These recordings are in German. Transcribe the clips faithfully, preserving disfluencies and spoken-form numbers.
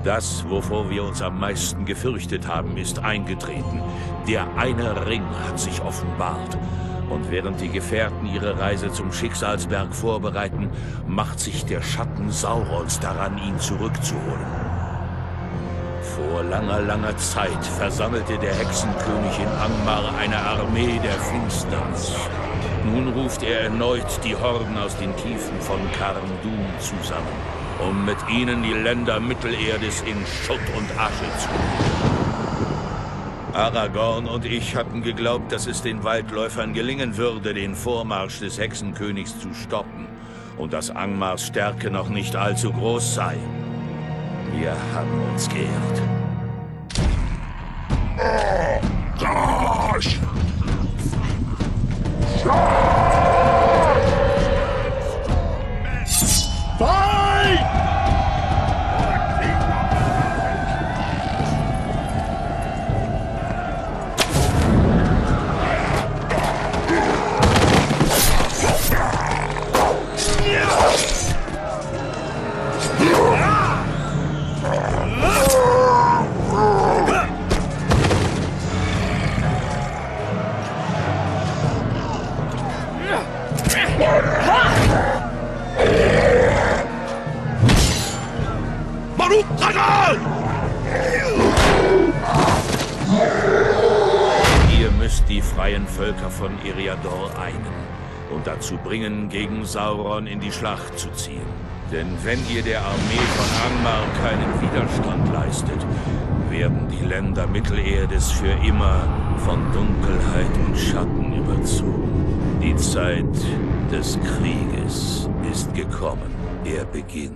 Das, wovor wir uns am meisten gefürchtet haben, ist eingetreten. Der eine Ring hat sich offenbart. Und während die Gefährten ihre Reise zum Schicksalsberg vorbereiten, macht sich der Schatten Saurons daran, ihn zurückzuholen. Vor langer, langer Zeit versammelte der Hexenkönig in Angmar eine Armee der Finsternis. Nun ruft er erneut die Horden aus den Tiefen von Karn-Dûm zusammen, um mit ihnen die Länder Mittelerdes in Schutt und Asche zu legen. Aragorn und ich hatten geglaubt, dass es den Waldläufern gelingen würde, den Vormarsch des Hexenkönigs zu stoppen und dass Angmars Stärke noch nicht allzu groß sei. Wir haben uns geirrt. Ihr müsst die freien Völker von Eriador einen und dazu bringen, gegen Sauron in die Schlacht zu ziehen. Denn wenn ihr der Armee von Angmar keinen Widerstand leistet, werden die Länder Mittelerdes für immer von Dunkelheit und Schatten überzogen. Die Zeit des Krieges ist gekommen. Er beginnt.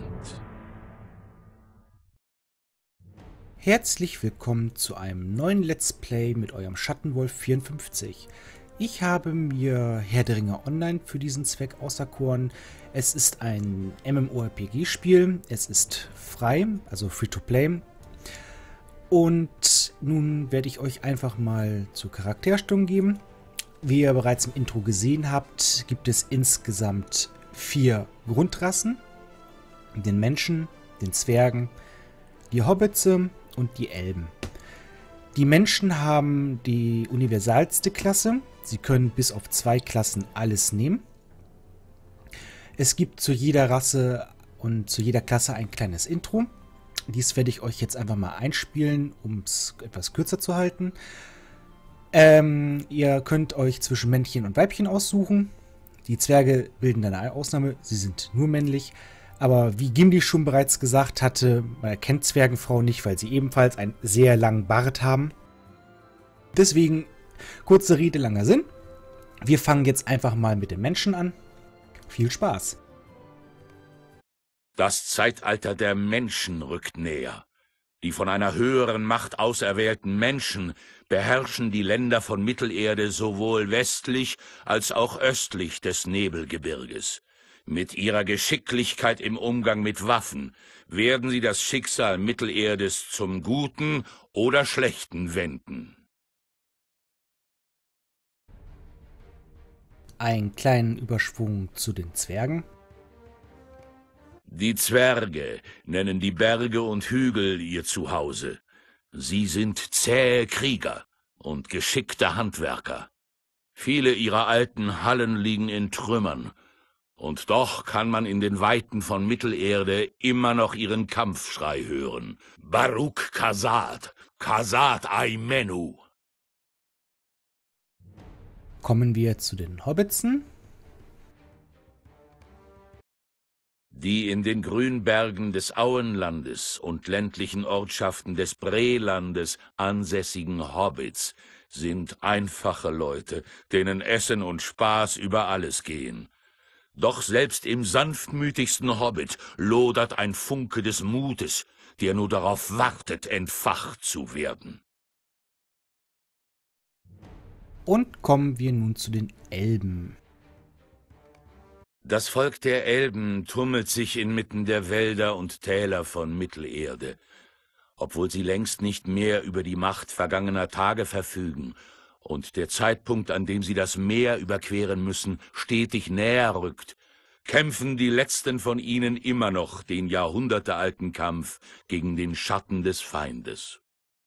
Herzlich willkommen zu einem neuen Let's Play mit eurem Schattenwolf vierundfünfzig. Ich habe mir Herr der Ringe Online für diesen Zweck auserkoren. Es ist ein MMORPG-Spiel, es ist frei, also Free-to-Play. Und nun werde ich euch einfach mal zur Charakterstellung geben. Wie ihr bereits im Intro gesehen habt, gibt es insgesamt vier Grundrassen. Den Menschen, den Zwergen, die Hobbits und die Elben. Die Menschen haben die universalste Klasse. Sie können bis auf zwei Klassen alles nehmen. Es gibt zu jeder Rasse und zu jeder Klasse ein kleines Intro. Dies werde ich euch jetzt einfach mal einspielen, um es etwas kürzer zu halten. Ähm, ihr könnt euch zwischen Männchen und Weibchen aussuchen. Die Zwerge bilden eine Ausnahme, sie sind nur männlich. Aber wie Gimli schon bereits gesagt hatte, man erkennt Zwergenfrauen nicht, weil sie ebenfalls einen sehr langen Bart haben. Deswegen, kurze Rede, langer Sinn. Wir fangen jetzt einfach mal mit den Menschen an. Viel Spaß! Das Zeitalter der Menschen rückt näher. Die von einer höheren Macht auserwählten Menschen beherrschen die Länder von Mittelerde sowohl westlich als auch östlich des Nebelgebirges. Mit ihrer Geschicklichkeit im Umgang mit Waffen werden sie das Schicksal Mittelerdes zum Guten oder Schlechten wenden. Einen kleinen Überschwung zu den Zwergen. Die Zwerge nennen die Berge und Hügel ihr Zuhause. Sie sind zähe Krieger und geschickte Handwerker. Viele ihrer alten Hallen liegen in Trümmern. Und doch kann man in den Weiten von Mittelerde immer noch ihren Kampfschrei hören. Baruk Khazad, Khazad Aimenu. Kommen wir zu den Hobbitsen. Die in den Grünbergen des Auenlandes und ländlichen Ortschaften des Breelandes ansässigen Hobbits sind einfache Leute, denen Essen und Spaß über alles gehen. Doch selbst im sanftmütigsten Hobbit lodert ein Funke des Mutes, der nur darauf wartet, entfacht zu werden. Und kommen wir nun zu den Elben. Das Volk der Elben tummelt sich inmitten der Wälder und Täler von Mittelerde. Obwohl sie längst nicht mehr über die Macht vergangener Tage verfügen und der Zeitpunkt, an dem sie das Meer überqueren müssen, stetig näher rückt, kämpfen die letzten von ihnen immer noch den jahrhundertealten Kampf gegen den Schatten des Feindes.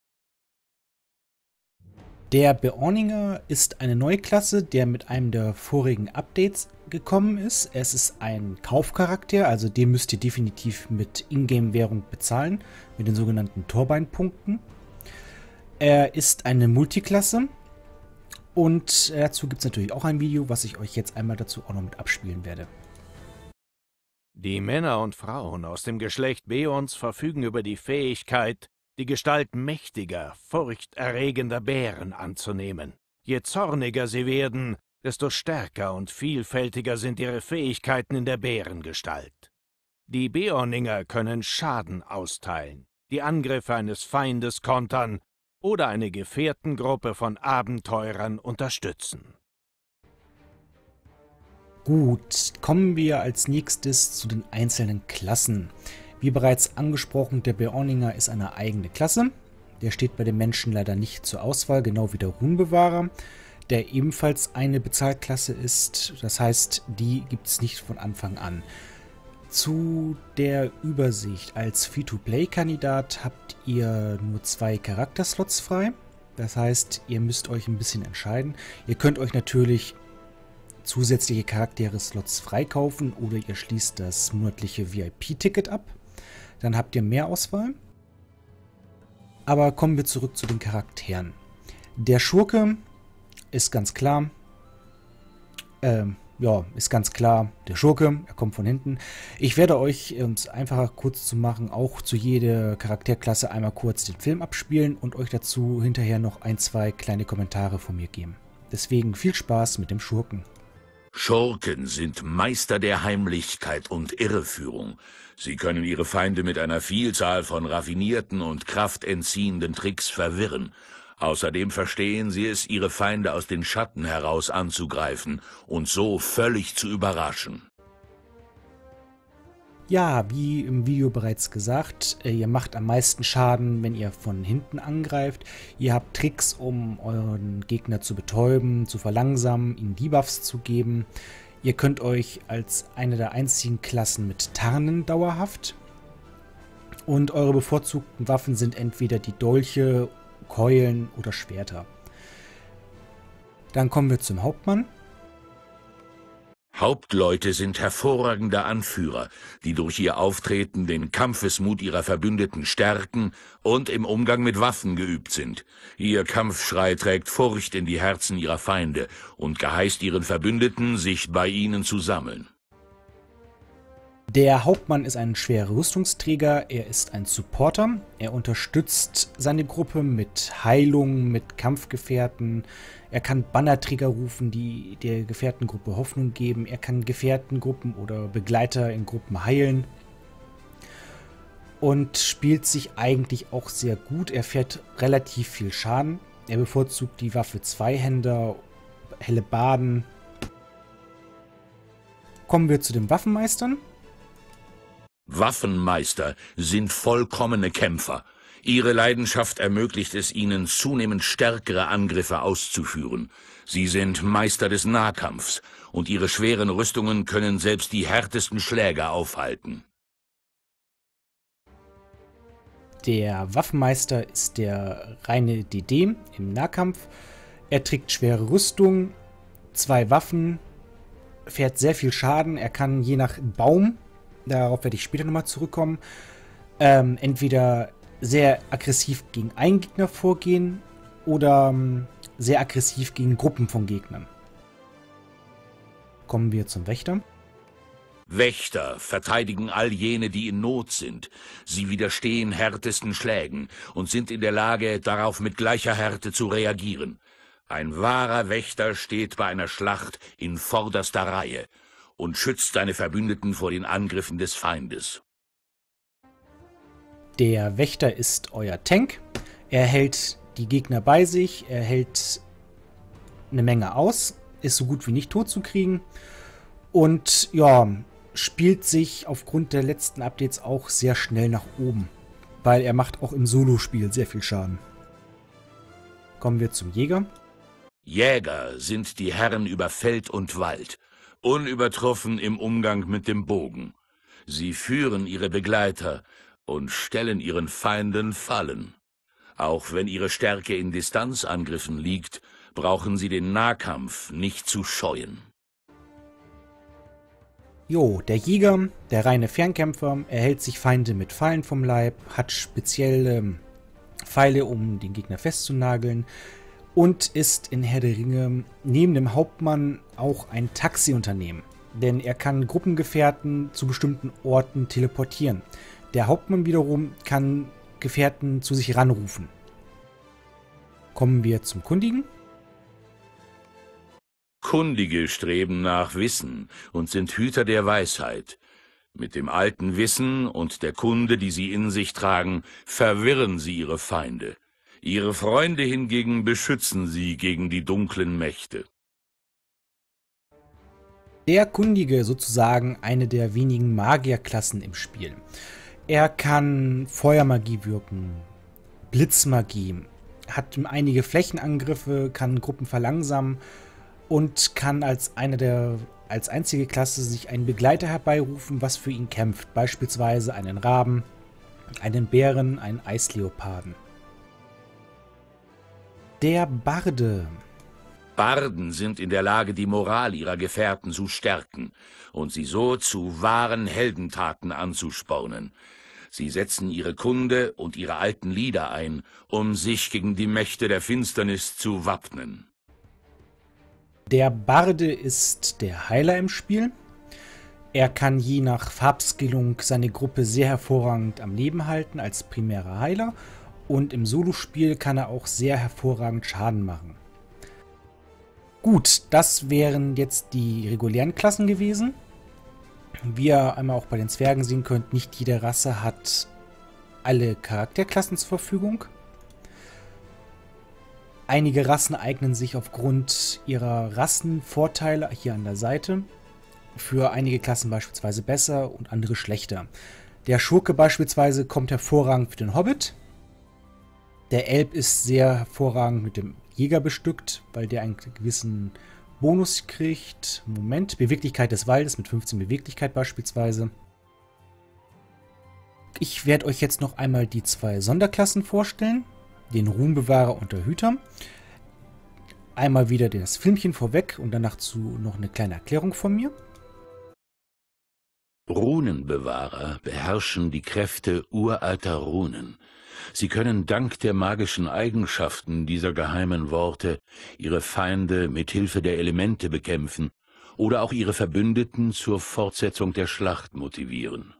Der Beorninger ist eine neue Klasse, der mit einem der vorigen Updates gekommen ist. Es ist ein Kaufcharakter, also den müsst ihr definitiv mit Ingame-Währung bezahlen, mit den sogenannten Torbeinpunkten. Er ist eine Multiklasse und dazu gibt es natürlich auch ein Video, was ich euch jetzt einmal dazu auch noch mit abspielen werde. Die Männer und Frauen aus dem Geschlecht Beorns verfügen über die Fähigkeit, die Gestalt mächtiger, furchterregender Bären anzunehmen. Je zorniger sie werden, desto stärker und vielfältiger sind ihre Fähigkeiten in der Bärengestalt. Die Beorninger können Schaden austeilen, die Angriffe eines Feindes kontern oder eine Gefährtengruppe von Abenteurern unterstützen. Gut, kommen wir als nächstes zu den einzelnen Klassen. Wie bereits angesprochen, der Beorninger ist eine eigene Klasse. Der steht bei den Menschen leider nicht zur Auswahl, genau wie der Runenbewahrer, der ebenfalls eine Bezahlklasse ist. Das heißt, die gibt es nicht von Anfang an. Zu der Übersicht: Als Free-to-Play-Kandidat habt ihr nur zwei Charakterslots frei. Das heißt, ihr müsst euch ein bisschen entscheiden. Ihr könnt euch natürlich zusätzliche Charaktere-Slots freikaufen oder ihr schließt das monatliche V I P-Ticket ab. Dann habt ihr mehr Auswahl. Aber kommen wir zurück zu den Charakteren. Der Schurke ist ganz klar. Ähm, ja, ist ganz klar der Schurke. Er kommt von hinten. Ich werde euch, um es einfacher kurz zu machen, auch zu jeder Charakterklasse einmal kurz den Film abspielen und euch dazu hinterher noch ein, zwei kleine Kommentare von mir geben. Deswegen viel Spaß mit dem Schurken. Schurken sind Meister der Heimlichkeit und Irreführung. Sie können ihre Feinde mit einer Vielzahl von raffinierten und kraftentziehenden Tricks verwirren. Außerdem verstehen sie es, ihre Feinde aus den Schatten heraus anzugreifen und so völlig zu überraschen. Ja, wie im Video bereits gesagt, ihr macht am meisten Schaden, wenn ihr von hinten angreift. Ihr habt Tricks, um euren Gegner zu betäuben, zu verlangsamen, ihnen Debuffs zu geben. Ihr könnt euch als eine der einzigen Klassen mit tarnen dauerhaft. Und eure bevorzugten Waffen sind entweder die Dolche, Keulen oder Schwerter. Dann kommen wir zum Hauptmann. Hauptleute sind hervorragende Anführer, die durch ihr Auftreten den Kampfesmut ihrer Verbündeten stärken und im Umgang mit Waffen geübt sind. Ihr Kampfschrei trägt Furcht in die Herzen ihrer Feinde und geheißt ihren Verbündeten, sich bei ihnen zu sammeln. Der Hauptmann ist ein schwerer Rüstungsträger, er ist ein Supporter, er unterstützt seine Gruppe mit Heilung, mit Kampfgefährten, er kann Bannerträger rufen, die der Gefährtengruppe Hoffnung geben, er kann Gefährtengruppen oder Begleiter in Gruppen heilen und spielt sich eigentlich auch sehr gut. Er fährt relativ viel Schaden, er bevorzugt die Waffe Zweihänder, Hellebarden. Kommen wir zu den Waffenmeistern. Waffenmeister sind vollkommene Kämpfer. Ihre Leidenschaft ermöglicht es ihnen, zunehmend stärkere Angriffe auszuführen. Sie sind Meister des Nahkampfs und ihre schweren Rüstungen können selbst die härtesten Schläge aufhalten. Der Waffenmeister ist der reine D D im Nahkampf. Er trägt schwere Rüstung, zwei Waffen, fährt sehr viel Schaden. Er kann je nach Baum, darauf werde ich später nochmal zurückkommen, ähm, entweder sehr aggressiv gegen einen Gegner vorgehen oder ähm, sehr aggressiv gegen Gruppen von Gegnern. Kommen wir zum Wächter. Wächter verteidigen all jene, die in Not sind. Sie widerstehen härtesten Schlägen und sind in der Lage, darauf mit gleicher Härte zu reagieren. Ein wahrer Wächter steht bei einer Schlacht in vorderster Reihe und schützt seine Verbündeten vor den Angriffen des Feindes. Der Wächter ist euer Tank. Er hält die Gegner bei sich, er hält eine Menge aus, ist so gut wie nicht tot zu kriegen und ja, spielt sich aufgrund der letzten Updates auch sehr schnell nach oben, weil er macht auch im Solo-Spiel sehr viel Schaden. Kommen wir zum Jäger. Jäger sind die Herren über Feld und Wald. unübertroffen im Umgang mit dem Bogen. Sie führen ihre Begleiter und stellen ihren Feinden Fallen. Auch wenn ihre Stärke in Distanzangriffen liegt, brauchen sie den Nahkampf nicht zu scheuen. Jo, der Jäger, der reine Fernkämpfer, erhält sich Feinde mit Fallen vom Leib, hat spezielle Pfeile, um den Gegner festzunageln und ist in Herr der Ringe neben dem Hauptmann auch ein Taxiunternehmen. Denn er kann Gruppengefährten zu bestimmten Orten teleportieren. Der Hauptmann wiederum kann Gefährten zu sich ranrufen. Kommen wir zum Kundigen. Kundige streben nach Wissen und sind Hüter der Weisheit. Mit dem alten Wissen und der Kunde, die sie in sich tragen, verwirren sie ihre Feinde. Ihre Freunde hingegen beschützen sie gegen die dunklen Mächte. Der Kundige, sozusagen eine der wenigen Magierklassen im Spiel. Er kann Feuermagie wirken, Blitzmagie, hat einige Flächenangriffe, kann Gruppen verlangsamen und kann als eine der als einzige Klasse sich einen Begleiter herbeirufen, was für ihn kämpft. Beispielsweise einen Raben, einen Bären, einen Eisleoparden. Der Barde. Barden sind in der Lage, die Moral ihrer Gefährten zu stärken und sie so zu wahren Heldentaten anzuspornen. Sie setzen ihre Kunde und ihre alten Lieder ein, um sich gegen die Mächte der Finsternis zu wappnen. Der Barde ist der Heiler im Spiel. Er kann je nach Farbskillung seine Gruppe sehr hervorragend am Leben halten als primärer Heiler und im Solospiel kann er auch sehr hervorragend Schaden machen. Gut, das wären jetzt die regulären Klassen gewesen. Wie ihr einmal auch bei den Zwergen sehen könnt, nicht jede Rasse hat alle Charakterklassen zur Verfügung. Einige Rassen eignen sich aufgrund ihrer Rassenvorteile hier an der Seite für einige Klassen beispielsweise besser und andere schlechter. Der Schurke beispielsweise kommt hervorragend für den Hobbit. Der Elb ist sehr hervorragend mit dem Jäger bestückt, weil der einen gewissen Bonus kriegt. Moment, Beweglichkeit des Waldes mit fünfzehn Beweglichkeit beispielsweise. Ich werde euch jetzt noch einmal die zwei Sonderklassen vorstellen. Den Ruhmbewahrer und der Hüter. Einmal wieder das Filmchen vorweg und danach zu noch eine kleine Erklärung von mir. Runenbewahrer beherrschen die Kräfte uralter Runen. Sie können dank der magischen Eigenschaften dieser geheimen Worte ihre Feinde mit Hilfe der Elemente bekämpfen oder auch ihre Verbündeten zur Fortsetzung der Schlacht motivieren.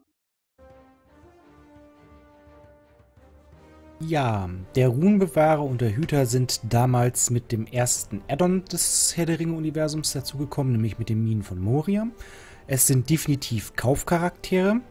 Ja, der Runenbewahrer und der Hüter sind damals mit dem ersten Add-on des Herr der Ringe-Universums dazugekommen, nämlich mit den Minen von Moria. Es sind definitiv Kaufcharaktere.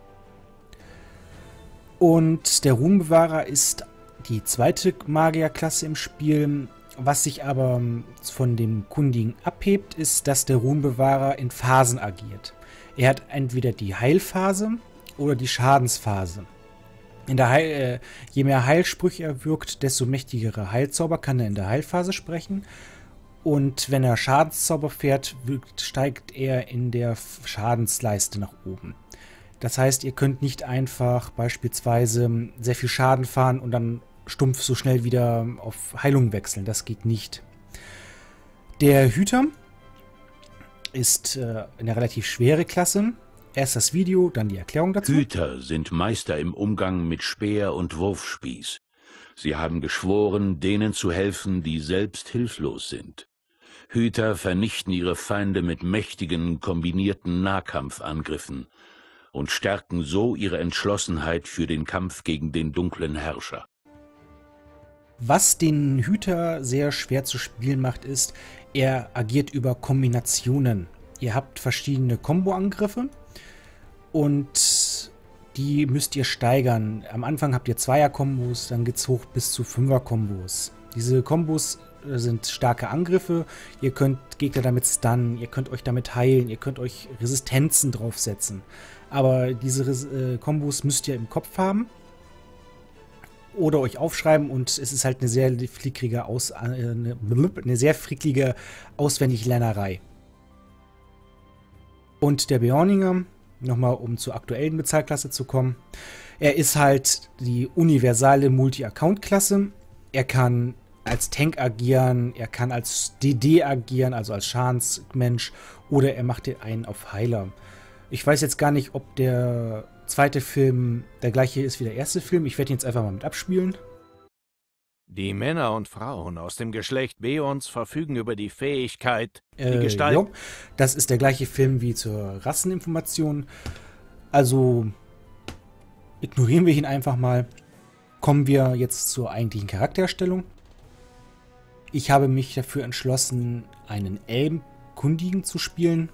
Und der Runenbewahrer ist die zweite Magierklasse im Spiel. Was sich aber von dem Kundigen abhebt, ist, dass der Runenbewahrer in Phasen agiert. Er hat entweder die Heilphase oder die Schadensphase. In der Heil, äh, je mehr Heilsprüche er wirkt, desto mächtigere Heilzauber kann er in der Heilphase sprechen. Und wenn er Schadenszauber fährt, wirkt, steigt er in der Schadensleiste nach oben. Das heißt, ihr könnt nicht einfach beispielsweise sehr viel Schaden fahren und dann stumpf so schnell wieder auf Heilung wechseln. Das geht nicht. Der Hüter ist äh, eine relativ schwere Klasse. Erst das Video, dann die Erklärung dazu. Hüter sind Meister im Umgang mit Speer und Wurfspieß. Sie haben geschworen, denen zu helfen, die selbst hilflos sind. Hüter vernichten ihre Feinde mit mächtigen, kombinierten Nahkampfangriffen und stärken so ihre Entschlossenheit für den Kampf gegen den dunklen Herrscher. Was den Hüter sehr schwer zu spielen macht, ist, er agiert über Kombinationen. Ihr habt verschiedene Komboangriffe und die müsst ihr steigern. Am Anfang habt ihr Zweier-Kombos, dann geht's hoch bis zu Fünfer-Kombos. Diese Kombos sind starke Angriffe, ihr könnt Gegner damit stunnen, ihr könnt euch damit heilen, ihr könnt euch Resistenzen draufsetzen. Aber diese äh, Kombos müsst ihr im Kopf haben oder euch aufschreiben und es ist halt eine sehr flickrige Aus, äh, eine, eine sehr fricklige Auswendiglernerei. Und der Beorninger, nochmal um zur aktuellen Bezahlklasse zu kommen, er ist halt die universale Multi-Account-Klasse. Er kann als Tank agieren, er kann als D D agieren, also als Schadensmensch, oder er macht den einen auf Heiler. Ich weiß jetzt gar nicht, ob der zweite Film der gleiche ist wie der erste Film. Ich werde ihn jetzt einfach mal mit abspielen. Die Männer und Frauen aus dem Geschlecht Beons verfügen über die Fähigkeit, die Äh, Gestalt... jo, das ist der gleiche Film wie zur Rasseninformation. Also ignorieren wir ihn einfach mal. Kommen wir jetzt zur eigentlichen Charaktererstellung. Ich habe mich dafür entschlossen, einen Elbenkundigen zu spielen.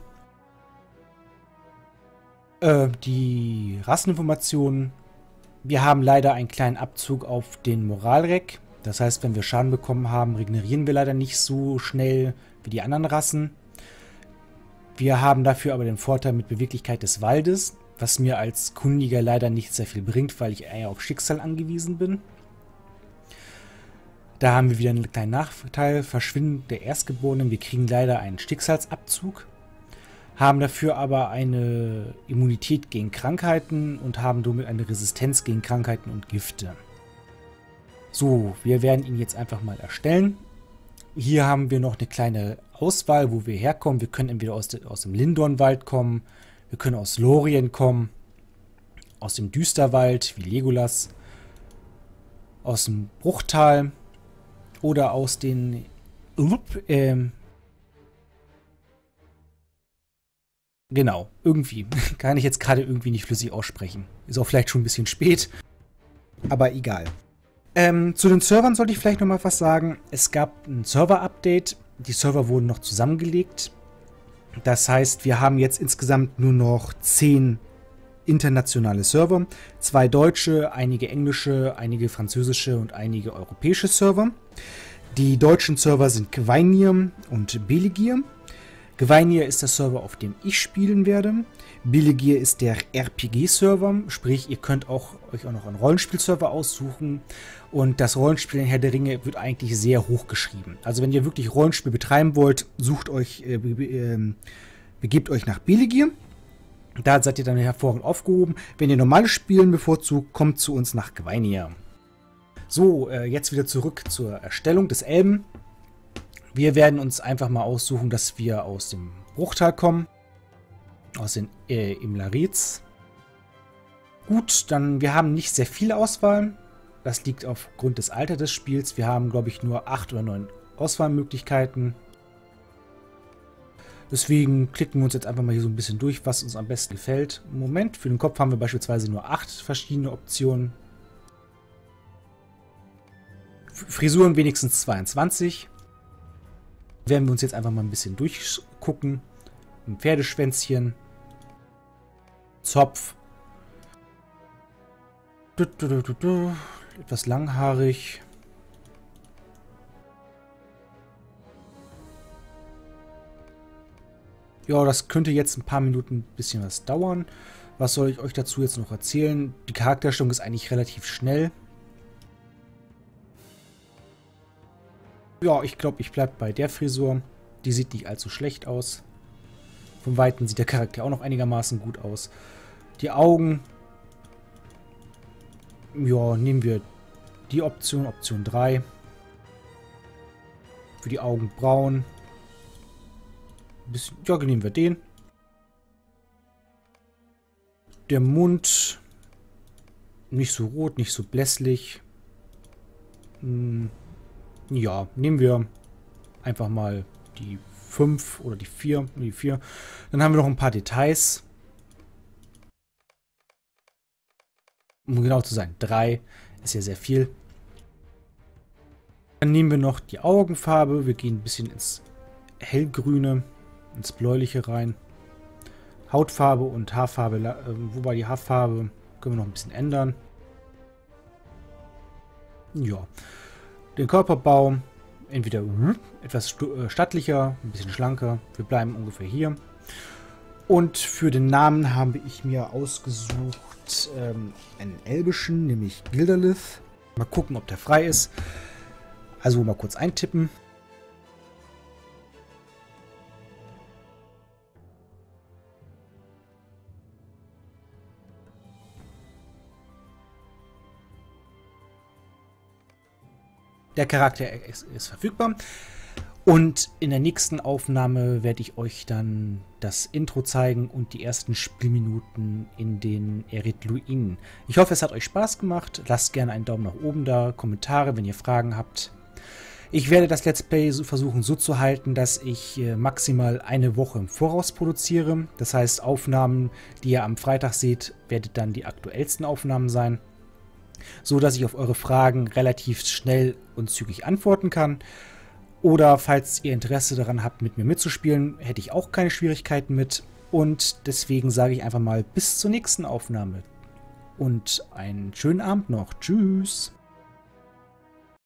Äh, die Rasseninformationen. Wir haben leider einen kleinen Abzug auf den Moralreck. Das heißt, wenn wir Schaden bekommen haben, regenerieren wir leider nicht so schnell wie die anderen Rassen. Wir haben dafür aber den Vorteil mit Beweglichkeit des Waldes, was mir als Kundiger leider nicht sehr viel bringt, weil ich eher auf Schicksal angewiesen bin. Da haben wir wieder einen kleinen Nachteil, Verschwinden der Erstgeborenen. Wir kriegen leider einen Schicksalsabzug, haben dafür aber eine Immunität gegen Krankheiten und haben somit eine Resistenz gegen Krankheiten und Gifte. So, wir werden ihn jetzt einfach mal erstellen. Hier haben wir noch eine kleine Auswahl, wo wir herkommen. Wir können entweder aus, de, aus dem Lindornwald kommen, wir können aus Lorien kommen, aus dem Düsterwald, wie Legolas, aus dem Bruchtal oder aus den... Ähm, genau, irgendwie. Kann ich jetzt gerade irgendwie nicht flüssig aussprechen. Ist auch vielleicht schon ein bisschen spät, aber egal. Ähm, zu den Servern sollte ich vielleicht noch mal was sagen. Es gab ein Server-Update. Die Server wurden noch zusammengelegt. Das heißt, wir haben jetzt insgesamt nur noch zehn internationale Server. Zwei deutsche, einige englische, einige französische und einige europäische Server. Die deutschen Server sind Gvainir und Beligir. Gvainir ist der Server, auf dem ich spielen werde. Beligir ist der R P G-Server, sprich, ihr könnt auch, euch auch noch einen Rollenspiel-Server aussuchen. Und das Rollenspiel in Herr der Ringe wird eigentlich sehr hoch geschrieben. Also wenn ihr wirklich Rollenspiel betreiben wollt, sucht euch, äh, be äh, begebt euch nach Beligir. Da seid ihr dann hervorragend aufgehoben. Wenn ihr normales Spielen bevorzugt, kommt zu uns nach Gvainir. So, äh, jetzt wieder zurück zur Erstellung des Elben. Wir werden uns einfach mal aussuchen, dass wir aus dem Bruchtal kommen. Aus den äh, Imlariz. Gut, dann wir haben nicht sehr viel Auswahl. Das liegt aufgrund des Alters des Spiels. Wir haben, glaube ich, nur acht oder neun Auswahlmöglichkeiten. Deswegen klicken wir uns jetzt einfach mal hier so ein bisschen durch, was uns am besten gefällt. Im Moment, für den Kopf haben wir beispielsweise nur acht verschiedene Optionen. Frisuren wenigstens zweiundzwanzig. Werden wir uns jetzt einfach mal ein bisschen durchgucken. Ein Pferdeschwänzchen. Zopf. Du, du, du, du, du. Etwas langhaarig. Ja, das könnte jetzt ein paar Minuten ein bisschen was dauern. Was soll ich euch dazu jetzt noch erzählen? Die Charakterstellung ist eigentlich relativ schnell. Ja, ich glaube, ich bleibe bei der Frisur. Die sieht nicht allzu schlecht aus. Von Weitem sieht der Charakter auch noch einigermaßen gut aus. Die Augen. Ja, nehmen wir die Option, Option drei. Für die Augenbrauen. Ein bisschen, ja, nehmen wir den. Der Mund. Nicht so rot, nicht so blässlich. Hm. Ja, nehmen wir einfach mal die fünf oder die vier. Die vier. Dann haben wir noch ein paar Details. Um genau zu sein, drei ist ja sehr viel. Dann nehmen wir noch die Augenfarbe. Wir gehen ein bisschen ins Hellgrüne, ins Bläuliche rein. Hautfarbe und Haarfarbe, äh, wobei die Haarfarbe können wir noch ein bisschen ändern. Ja. Den Körperbau entweder etwas stattlicher, ein bisschen schlanker. Wir bleiben ungefähr hier. Und für den Namen habe ich mir ausgesucht ähm, einen elbischen, nämlich Gilderlith. Mal gucken, ob der frei ist. Also mal kurz eintippen. der Charakter ist, ist verfügbar. Und in der nächsten Aufnahme werde ich euch dann das Intro zeigen und die ersten Spielminuten in den Eretluinen. Ich hoffe, es hat euch Spaß gemacht. Lasst gerne einen Daumen nach oben da, Kommentare, wenn ihr Fragen habt. Ich werde das Let's Play so versuchen so zu halten, dass ich äh, maximal eine Woche im Voraus produziere. Das heißt, Aufnahmen, die ihr am Freitag seht, werden dann die aktuellsten Aufnahmen sein. So dass ich auf eure Fragen relativ schnell und zügig antworten kann. Oder falls ihr Interesse daran habt, mit mir mitzuspielen, hätte ich auch keine Schwierigkeiten mit. Und deswegen sage ich einfach mal bis zur nächsten Aufnahme. Und einen schönen Abend noch. Tschüss.